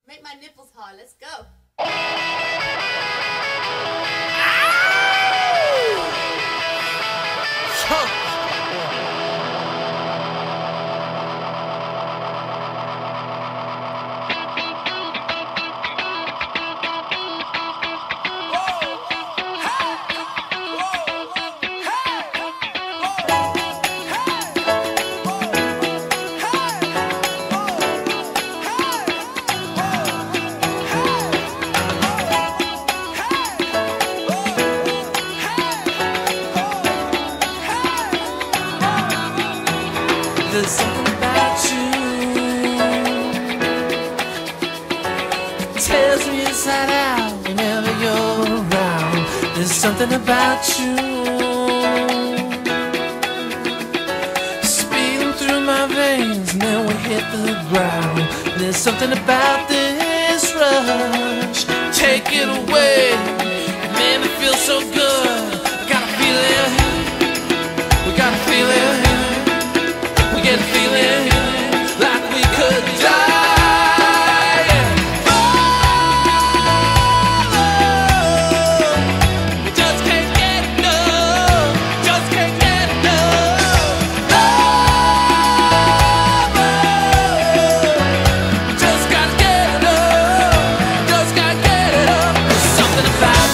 Make my nipples hard. Let's go. There's something about you tears me inside out whenever you're around. There's something about you speeding through my veins, and then we hit the ground. There's something about this rush, take it away, it made me feel so good. I got a feeling, we got a feeling. Get feeling like we could die. Oh, we just can't get enough. Just can't get enough. Oh, just gotta get enough. Just gotta get enough. There's something about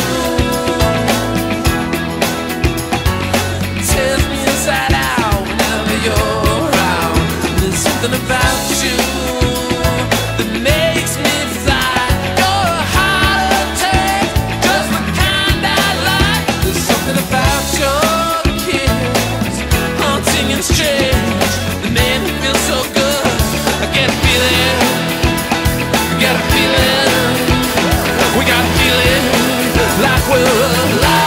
you tears me inside out whenever you're. Something about you that makes me fly. You're a heart attack, just the kind I like. There's something about your kiss, haunting and strange, that made me feel so good. I get a feeling, I got a feeling, we got a feeling like we're alive.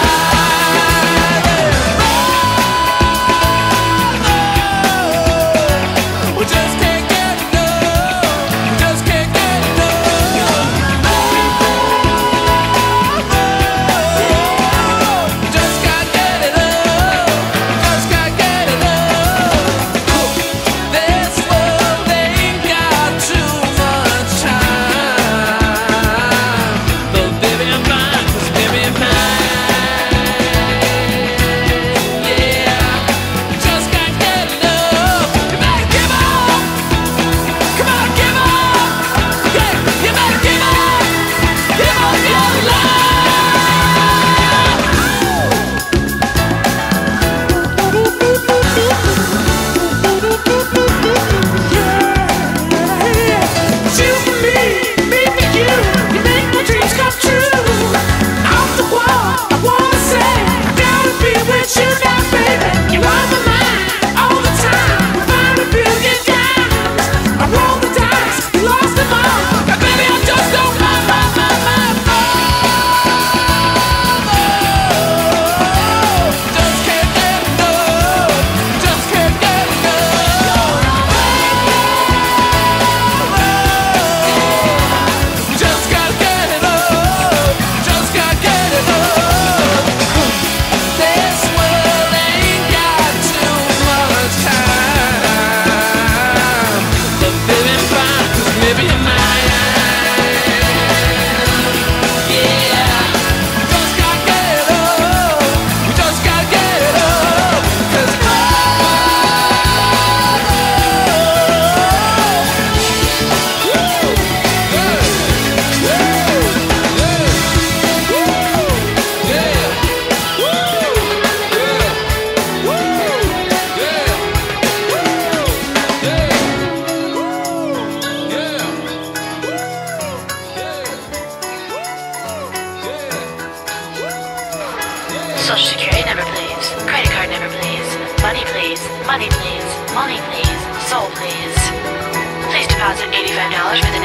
Social Security never please. Credit card never please. Money please. Money please. Money please. Soul please. Please deposit $85 for the